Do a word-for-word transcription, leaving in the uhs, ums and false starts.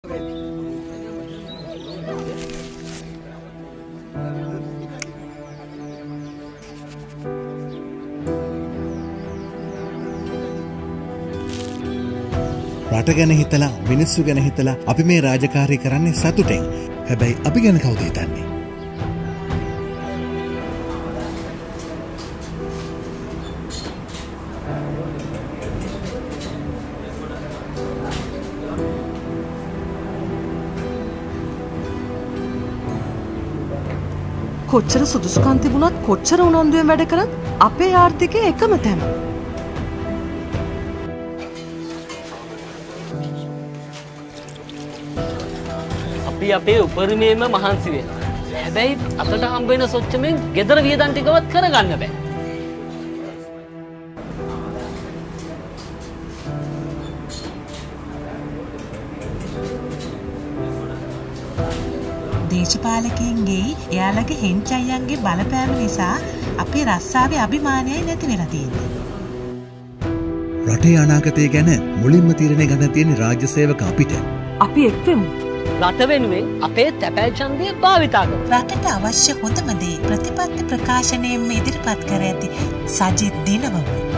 රට ගැන හිතලා මිනිස්සු ගැන හිතලා අපි මේ රාජකාරී කරන්නේ සතුටෙන්. හැබැයි අපි ගැන කවුද හිතන්නේ? කොච්චර සුදුසුකම් තිබුණත් කොච්චර උනන්දුවෙන් වැඩ කරත් අපේ ආර්ථිකය එකම තැන. අපි අපේ උපරිමයෙන්ම මහන්සි වෙනවා. හැබැයි අතට හම්බ වෙන සොච්චමෙන් ගෙදර වියදම් ටිකවත් කරගන්න බෑ. දේශපාලකයන්ගේ එයාලගේ හෙන්චයියන්ගේ බලපෑම නිසා අපේ රස්සාවේ අභිමානයයි නැති වෙලා තියෙන්නේ. රටේ අනාගතය ගැන මුලින්ම තීරණය ගන්න තියෙන රාජ්‍ය සේවක අපිට. අපි එක්වෙමු. රට වෙනුවෙන් අපේ තැපැල් ඡන්දය භාවිතා කරමු. රටට අවශ්‍ය හොඳම දේ ප්‍රතිපත්ති ප්‍රකාශනයෙන්ම ඉදිරිපත් කර ඇති සජිත් දිනවම